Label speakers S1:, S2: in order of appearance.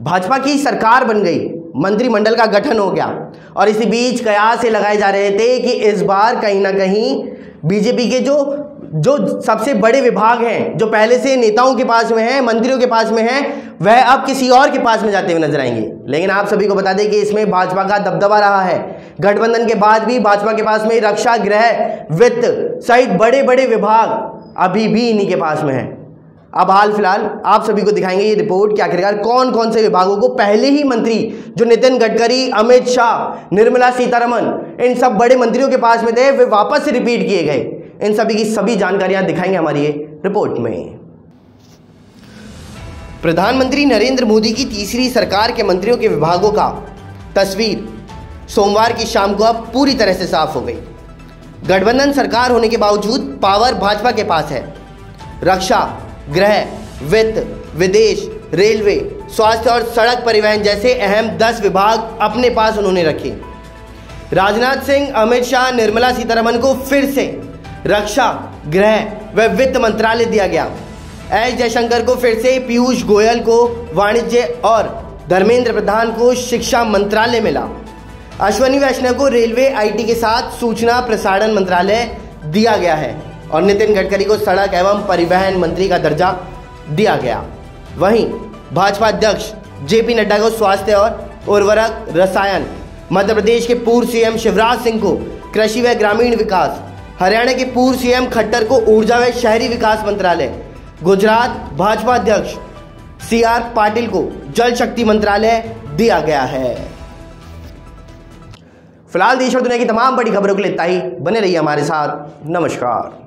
S1: भाजपा की सरकार बन गई, मंत्रिमंडल का गठन हो गया और इसी बीच कयास से लगाए जा रहे थे कि इस बार कहीं ना कहीं बीजेपी के जो सबसे बड़े विभाग हैं, जो पहले से नेताओं के पास में हैं, मंत्रियों के पास में हैं, वह अब किसी और के पास में जाते हुए नजर आएंगे। लेकिन आप सभी को बता दें कि इसमें भाजपा का दबदबा रहा है। गठबंधन के बाद भी भाजपा के पास में रक्षा, गृह, वित्त सहित बड़े बड़े विभाग अभी भी इन्हीं के पास में हैं। अब हाल फिलहाल आप सभी को दिखाएंगे ये रिपोर्ट कि आखिरकार कौन कौन से विभागों को पहले ही मंत्री जो नितिन गडकरी, अमित शाह, निर्मला सीतारमण, इन सब बड़े मंत्रियों के पास में थे, वे वापस से रिपीट किए गए। इन सभी की सभी जानकारियां दिखाएंगे हमारी ये रिपोर्ट में। प्रधानमंत्री नरेंद्र मोदी की तीसरी सरकार के मंत्रियों के विभागों का तस्वीर सोमवार की शाम को अब पूरी तरह से साफ हो गई। गठबंधन सरकार होने के बावजूद पावर भाजपा के पास है। रक्षा, गृह, वित्त, विदेश, रेलवे, स्वास्थ्य और सड़क परिवहन जैसे अहम 10 विभाग अपने पास उन्होंने रखे। राजनाथ सिंह, अमित शाह, निर्मला सीतारमण को फिर से रक्षा, गृह व वित्त मंत्रालय दिया गया। एस जयशंकर को फिर से, पीयूष गोयल को वाणिज्य और धर्मेंद्र प्रधान को शिक्षा मंत्रालय मिला। अश्विनी वैष्णव को रेलवे, आईटी के साथ सूचना प्रसारण मंत्रालय दिया गया है और नितिन गडकरी को सड़क एवं परिवहन मंत्री का दर्जा दिया गया। वहीं भाजपा अध्यक्ष जेपी नड्डा को स्वास्थ्य और उर्वरक रसायन, मध्य प्रदेश के पूर्व सीएम शिवराज सिंह को कृषि व ग्रामीण विकास, हरियाणा के पूर्व सीएम खट्टर को ऊर्जा व शहरी विकास मंत्रालय, गुजरात भाजपा अध्यक्ष सीआर पाटिल को जल शक्ति मंत्रालय दिया गया है। फिलहाल देश और दुनिया की तमाम बड़ी खबरों के लिए इतना ही। बने रहिए हमारे साथ। नमस्कार।